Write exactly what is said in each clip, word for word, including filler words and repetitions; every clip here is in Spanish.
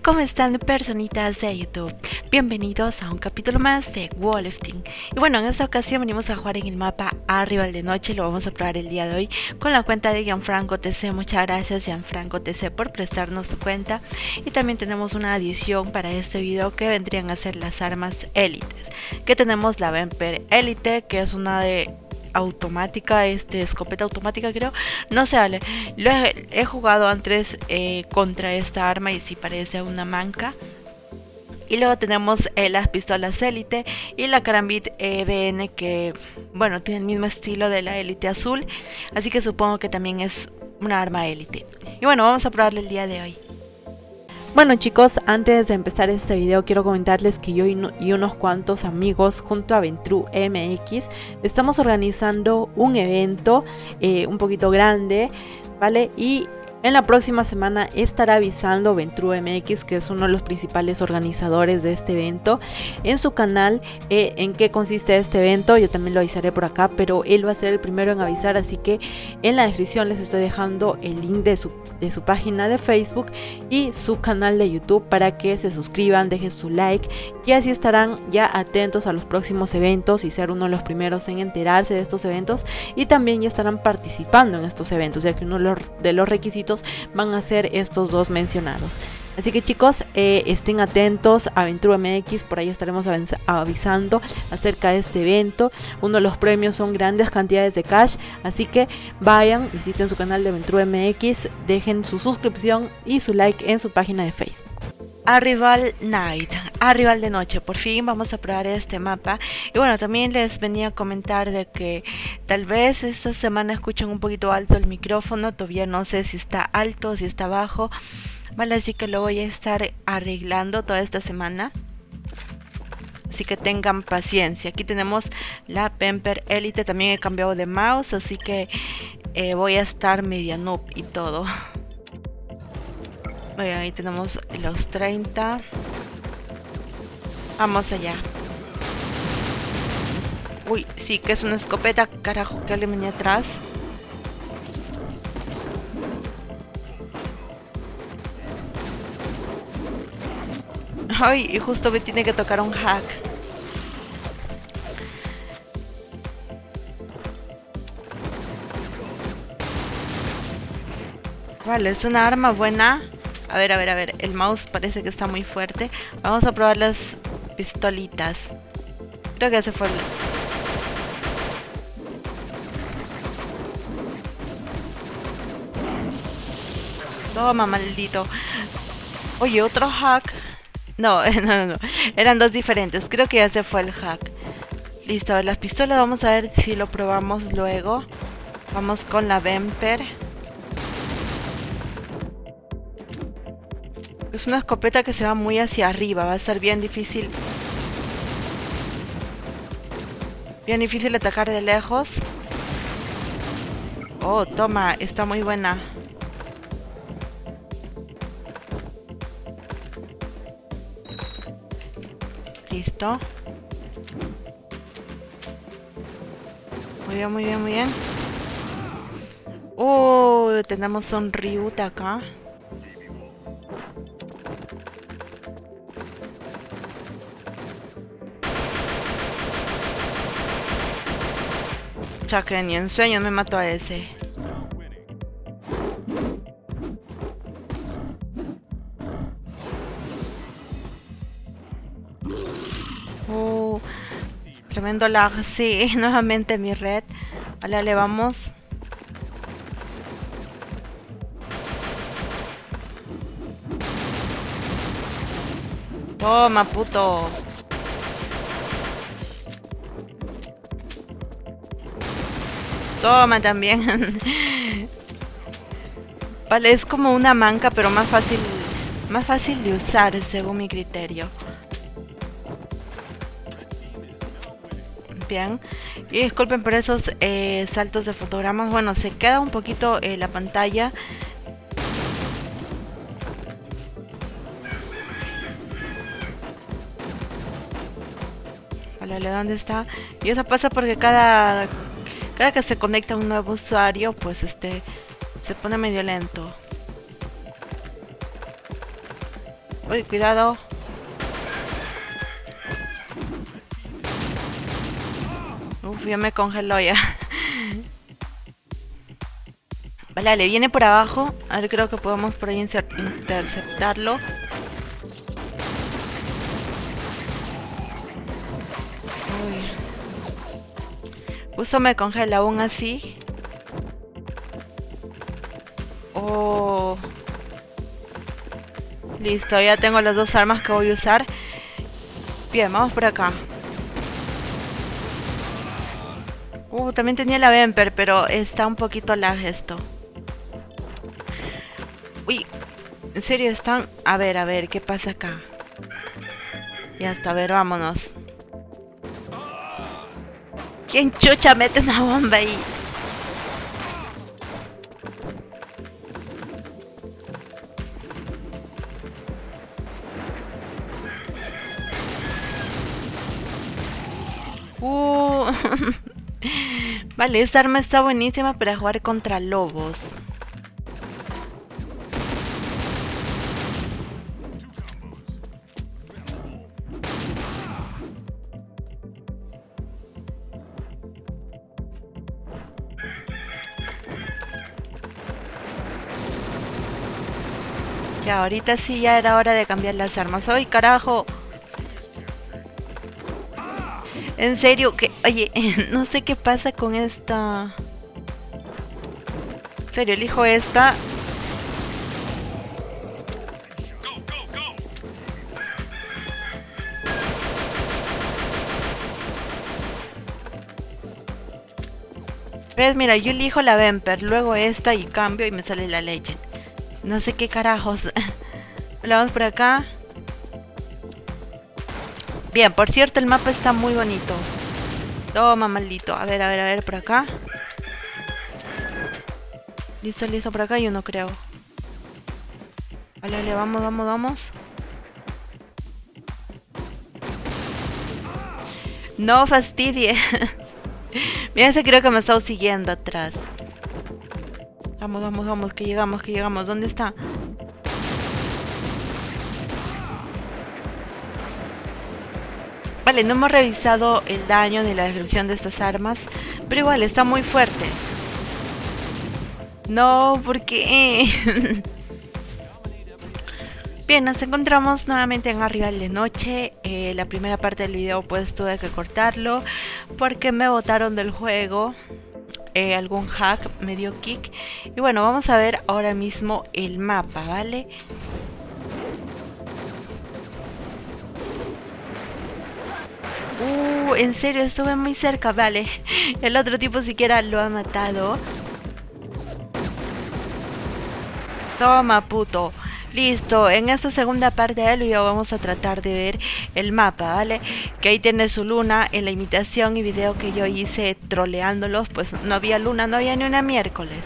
¿Cómo están, personitas de YouTube? Bienvenidos a un capítulo más de Wolfenstein. Y bueno, en esta ocasión venimos a jugar en el mapa Arrival de Noche. Lo vamos a probar el día de hoy con la cuenta de Gianfranco T C. Muchas gracias, Gianfranco T C, por prestarnos tu cuenta. Y también tenemos una adición para este video que vendrían a ser las armas élites. Que tenemos la Vemper Elite, que es una de automática, este escopeta automática, creo, no sé, vale, lo he, he jugado antes eh, contra esta arma y sí parece una manca. Y luego tenemos eh, las pistolas Elite y la Karambit E B N, que bueno, tiene el mismo estilo de la Elite azul, así que supongo que también es una arma Elite. Y bueno, vamos a probarla el día de hoy. Bueno, chicos, antes de empezar este video quiero comentarles que yo y, no, y unos cuantos amigos junto a Ventru M X estamos organizando un evento eh, un poquito grande, ¿vale? Y en la próxima semana estará avisando Ventru M X, que es uno de los principales organizadores de este evento, en su canal eh, en qué consiste este evento. Yo también lo avisaré por acá, pero él va a ser el primero en avisar, así que en la descripción les estoy dejando el link de su, de su página de Facebook y su canal de YouTube para que se suscriban, dejen su like y así estarán ya atentos a los próximos eventos y ser uno de los primeros en enterarse de estos eventos, y también ya estarán participando en estos eventos, ya que uno de los, de los requisitos van a ser estos dos mencionados. Así que chicos, eh, estén atentos a Ventru M X, por ahí estaremos avisando acerca de este evento. Uno de los premios son grandes cantidades de cash, así que vayan, visiten su canal de Ventru M X, dejen su suscripción y su like en su página de Facebook. Arrival Night, Arrival de Noche, por fin vamos a probar este mapa. Y bueno, también les venía a comentar de que tal vez esta semana escuchen un poquito alto el micrófono. Todavía no sé si está alto o si está bajo, vale, así que lo voy a estar arreglando toda esta semana, así que tengan paciencia. Aquí tenemos la Vemper Elite, también he cambiado de mouse, así que eh, voy a estar media noob y todo. Bueno, ahí tenemos los treinta. Vamos allá. Uy, sí, que es una escopeta. Carajo, que alguien venía atrás. Ay, y justo me tiene que tocar un hack. Vale, es una arma buena. A ver, a ver, a ver, el mouse parece que está muy fuerte. Vamos a probar las pistolitas. Creo que ese fue el... Toma, maldito. Oye, otro hack. No, no, no, no. Eran dos diferentes. Creo que ya se fue el hack. Listo, a ver, las pistolas vamos a ver si lo probamos luego. Vamos con la Vemper. Es una escopeta que se va muy hacia arriba, va a ser bien difícil. Bien difícil atacar de lejos. Oh, toma, está muy buena. Listo. Muy bien, muy bien, muy bien. Oh, tenemos un Ryut acá. Que ni en sueños me mató a ese. Uh, tremendo lag. Sí, nuevamente mi red. Vale, le vamos. Toma, puto. Toma también. Vale, es como una manca, pero más fácil, más fácil de usar según mi criterio. Bien. Y disculpen por esos eh, saltos de fotogramas. Bueno, se queda un poquito eh, la pantalla. Vale, ¿dónde está? Y eso pasa porque cada... Cada que se conecta un nuevo usuario, pues este se pone medio lento. Uy, cuidado. Uf, ya me congeló ya. Vale, le viene por abajo. A ver, creo que podemos por ahí interceptarlo. Uy. Justo me congela aún así. Oh. Listo, ya tengo las dos armas que voy a usar. Bien, vamos por acá. Uh, también tenía la Vemper, pero está un poquito lag esto. Uy, en serio están... A ver, a ver, ¿qué pasa acá? Ya está, a ver, vámonos. ¿Quién chucha mete una bomba ahí? Uh... Vale, esta arma está buenísima para jugar contra lobos. Ya, ahorita sí ya era hora de cambiar las armas. ¡Ay, carajo! En serio, que... Oye, no sé qué pasa con esta... En serio, elijo esta. ¿Ves? Mira, yo elijo la Vemper, luego esta y cambio y me sale la Legend. No sé qué carajos. Vamos por acá. Bien, por cierto, el mapa está muy bonito. Toma, maldito. A ver, a ver, a ver, por acá. Listo, listo, por acá yo no creo. Vale, vale, vamos, vamos, vamos. No fastidie. Mira, ese creo que me está siguiendo atrás. Vamos, vamos, vamos, que llegamos, que llegamos. ¿Dónde está? Vale, no hemos revisado el daño ni la descripción de estas armas, pero igual está muy fuerte. No, ¿por qué? Bien, nos encontramos nuevamente en Arrival de Noche. Eh, la primera parte del video pues tuve que cortarlo porque me botaron del juego. Eh, algún hack me dio kick. Y bueno, vamos a ver ahora mismo el mapa, ¿vale? Uh, en serio, estuve muy cerca, vale. El otro tipo siquiera lo ha matado. Toma, puto. Listo, en esta segunda parte del video vamos a tratar de ver el mapa, ¿vale? Que ahí tiene su luna. En la imitación y video que yo hice troleándolos, pues no había luna, no había ni una miércoles.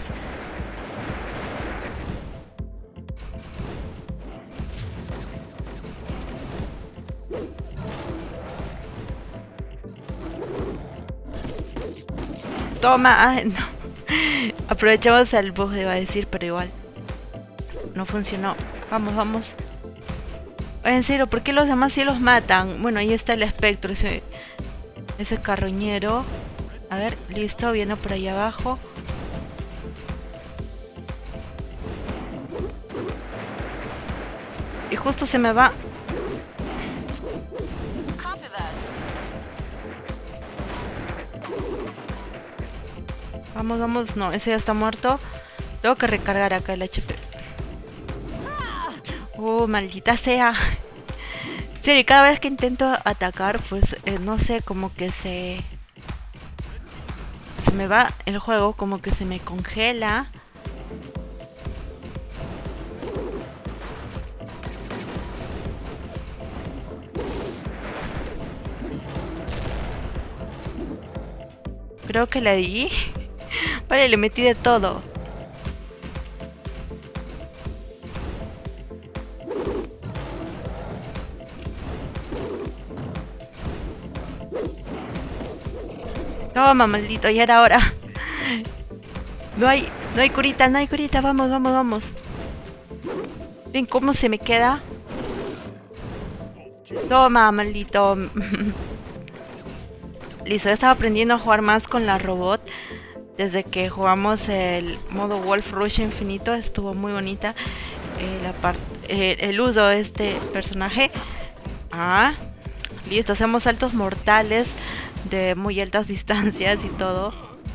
Toma, ah, no. Aprovechamos el bug, iba a decir, pero igual no funcionó. Vamos, vamos. En serio, ¿por qué los demás sí los matan? Bueno, ahí está el espectro, ese, ese carroñero. A ver, listo, viene por ahí abajo. Y justo se me va. Vamos, vamos, no, ese ya está muerto. Tengo que recargar acá el H P. Uh, maldita sea. Sí, cada vez que intento atacar, pues, eh, no sé, como que se... Se me va el juego, como que se me congela. Creo que la di. Vale, le metí de todo. Toma, maldito, ya era hora. No hay, no hay curita, no hay curita. Vamos, vamos, vamos. ¿Ven cómo se me queda? Toma, maldito. Listo, estaba aprendiendo a jugar más con la robot. Desde que jugamos el modo Wolf Rush Infinito, estuvo muy bonita eh, la part eh, el uso de este personaje. Ah, listo, hacemos saltos mortales de muy altas distancias y todo.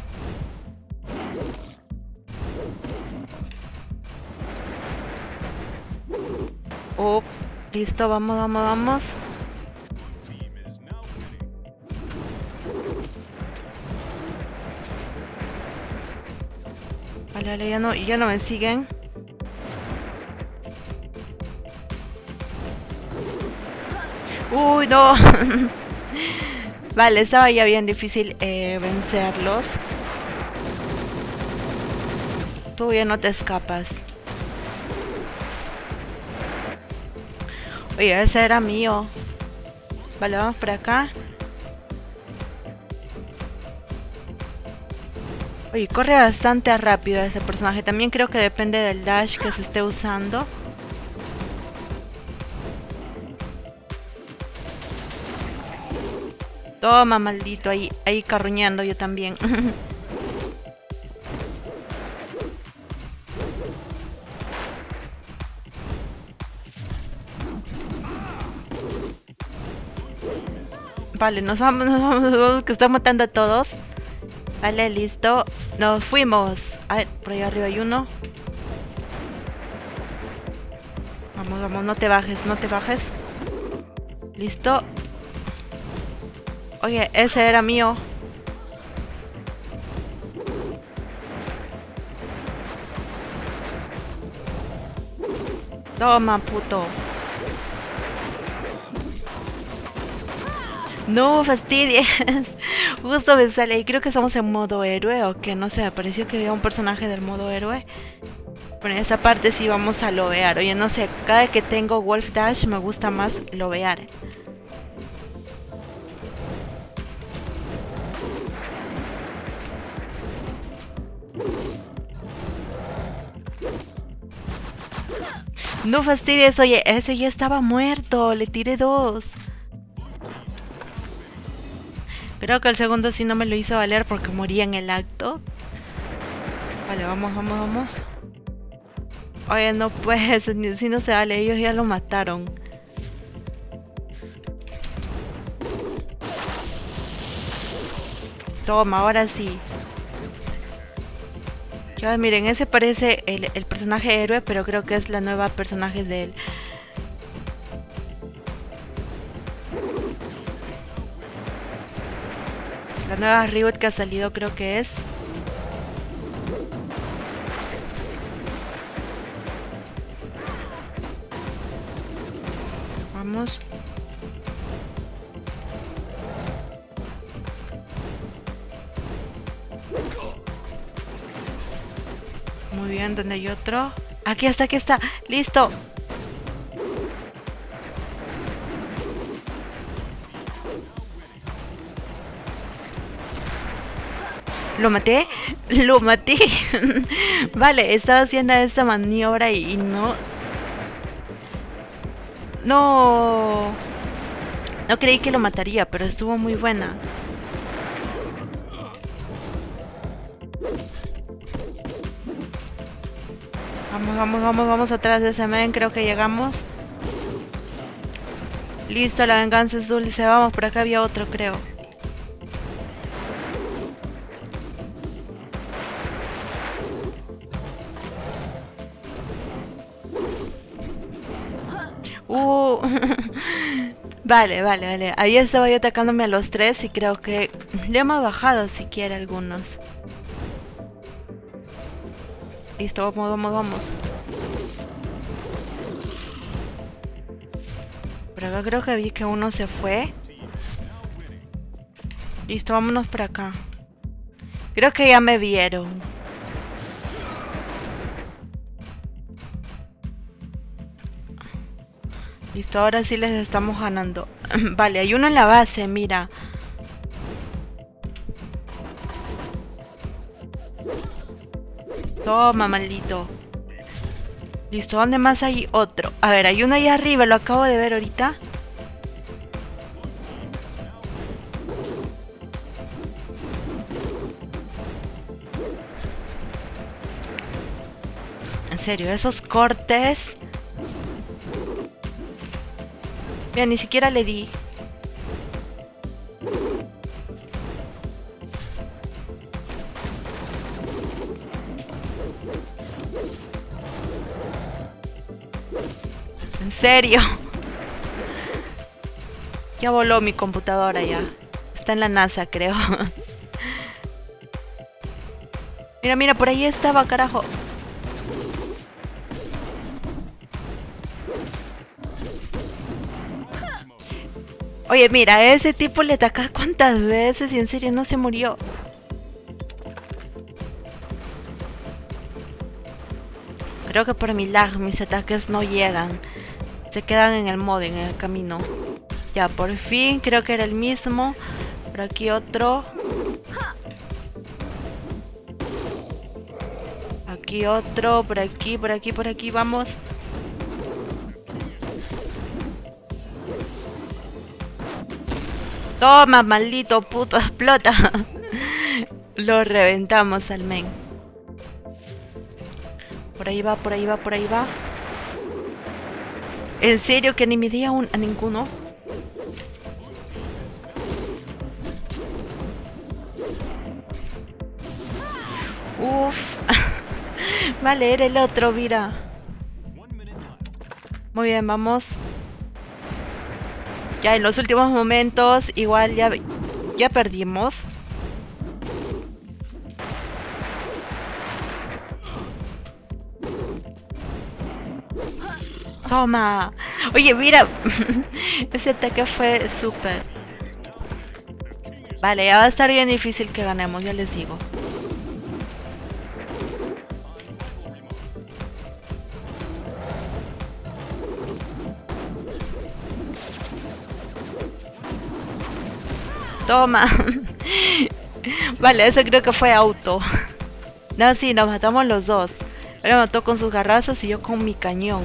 Oh, listo, vamos, vamos, vamos. Vale, vale, ya no, ya no me siguen. Uy, no. Vale, estaba ya bien difícil eh, vencerlos. Tú ya no te escapas. Oye, ese era mío. Vale, vamos por acá. Oye, corre bastante rápido ese personaje. También creo que depende del dash que se esté usando. Toma, maldito, ahí, ahí carruñando yo también. Vale, nos vamos, nos vamos, nos vamos, que está matando a todos. Vale, listo. Nos fuimos. A ver, por ahí arriba hay uno. Vamos, vamos, no te bajes, no te bajes. Listo. Oye, ese era mío. Toma, puto. No fastidies. Justo me sale y creo que estamos en modo héroe o que no sé, me pareció que había un personaje del modo héroe. Bueno, en esa parte sí vamos a lobear. Oye, no sé, cada que tengo Wolf Dash me gusta más lobear. No fastidies, oye, ese ya estaba muerto, le tiré dos. Creo que el segundo sí no me lo hizo valer porque moría en el acto. Vale, vamos, vamos, vamos. Oye, no pues, si no se vale, ellos ya lo mataron. Toma, ahora sí. Ya, miren, ese parece el, el personaje héroe, pero creo que es la nueva personaje de él. La nueva reboot que ha salido creo que es. Vamos. Muy bien, ¿dónde hay otro? Aquí está, aquí está. ¡Listo! ¿Lo maté? ¡Lo maté! Vale, estaba haciendo esa maniobra y, y no... No... No creí que lo mataría, pero estuvo muy buena. Vamos, vamos, vamos, vamos atrás de ese men, creo que llegamos. Listo, la venganza es dulce, vamos, por acá había otro, creo. Uh, vale, vale, vale. Ahí estaba yo atacándome a los tres y creo que le hemos bajado siquiera algunos. Listo, vamos, vamos, vamos. Por acá creo que vi que uno se fue. Listo, vámonos por acá. Creo que ya me vieron. Listo, ahora sí les estamos ganando. Vale, hay uno en la base, mira. Toma, maldito. Listo, ¿dónde más hay otro? A ver, hay uno ahí arriba, lo acabo de ver ahorita. serio, esos cortes. Mira, ni siquiera le di. ¿En serio? Ya voló mi computadora ya. Está en la NASA, creo. Mira, mira, por ahí estaba, carajo. Oye, mira, a ese tipo le ataca cuántas veces y en serio no se murió. Creo que por mi lag mis ataques no llegan. Se quedan en el mod, en el camino. Ya, por fin, creo que era el mismo. Por aquí otro. Aquí otro, por aquí, por aquí, por aquí, vamos. Toma, maldito puto, explota. Lo reventamos al men. Por ahí va, por ahí va, por ahí va. ¿En serio que ni me di a, un, a ninguno? Uff. Vale, era el otro, mira. Muy bien, vamos. Ya en los últimos momentos, igual ya, ya perdimos. Toma. Oye, mira. Ese ataque fue súper. Vale, ya va a estar bien difícil que ganemos, ya les digo. Toma. Vale, eso creo que fue auto. No, sí, nos matamos los dos. Él me mató con sus garrazos y yo con mi cañón.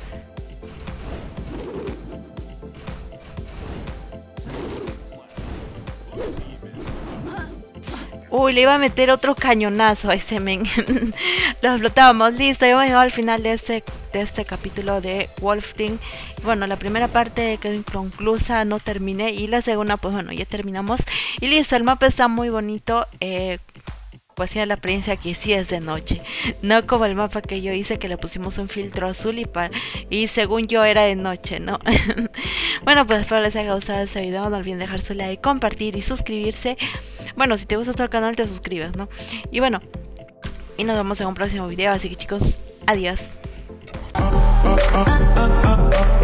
Uy, le iba a meter otro cañonazo a ese men. Lo explotábamos. Listo, ya hemos llegado al final de este, de este capítulo de Wolf Team. Bueno, la primera parte quedó inconclusa, no terminé. Y la segunda, pues bueno, ya terminamos. Y listo, el mapa está muy bonito. Eh... Pues tiene la apariencia que sí es de noche, no como el mapa que yo hice que le pusimos un filtro azul y, pa y según yo era de noche, ¿no? Bueno, pues espero les haya gustado este video, no olviden dejar su like, compartir y suscribirse. Bueno, si te gusta este canal te suscribes, ¿no? Y bueno, y nos vemos en un próximo video, así que chicos, adiós.